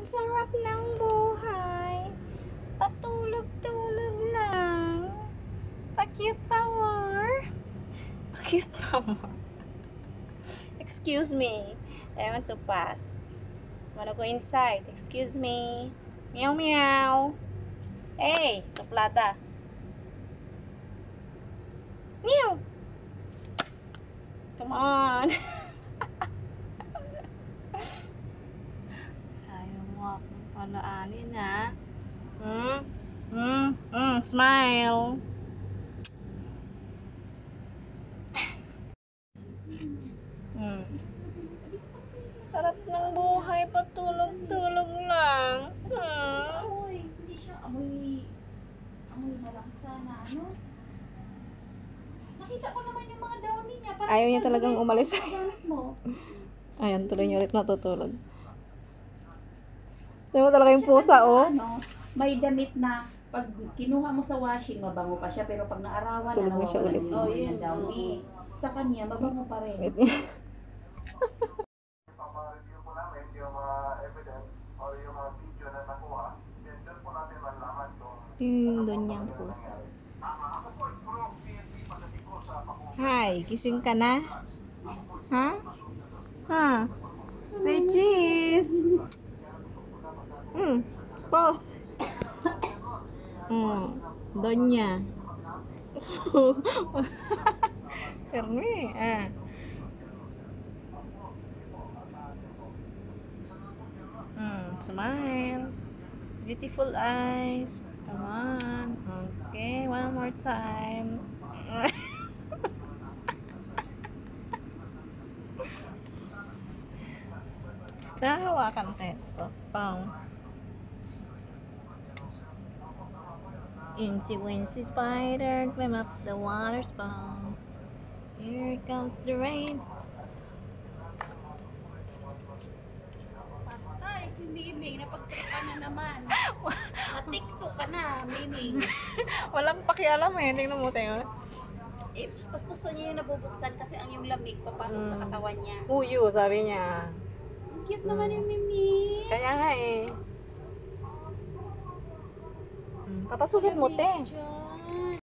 sarap ng buhay. Patulog-tulog lang. Pa-cute power. Pa-cute power. Excuse me. I want to pass. Wanna go inside. Excuse me. Meow meow. Hey, suplada. Meow. Come on. Ayaw mo akong panaanin, ha? Smile. Sarap ng buhay, patulog-tulog lang. Uy, hindi siya amoy malangsa na ano. Nakita ko naman yung mga downy niya. Ayaw niya talagang umalis. Gamit mo. Ayan, tuloy niya ulit natutulog. Tignan mo talaga yung pusa, oh. Ano, may damit na pag kinuha mo sa washing, mabango pa siya. Pero pag naarawan na, Tulog na siya ulit. nawawala yung downy. Sa kanya, mabango pa rin. Review po namin yung mga evidence or yung mga video na nakuha, then doon po natin malaman kung Yung donyang pusa. ako po ay pro PNP pagdating ko sa Hi, gising ka na? Ha? Ha? Say cheese! Pause! Donya. Kermi, smile. Beautiful eyes. Come on. Okay, one more time. Nahawakan tayo. Incy wincy spider, climb up the water spout. Here comes the rain. Patay, si Miming, napagtripa na naman. Na-tiktok ka na, Miming. Walang pakialam eh. Tingnan mo tayo. Eh, mas gusto niya yung nabubuksan kasi ang yung lamig papasok sa katawan niya. Uyo, sabi niya. Ang cute naman yung Miming. Kaya nga eh. Papasukin mo, te. Diyan.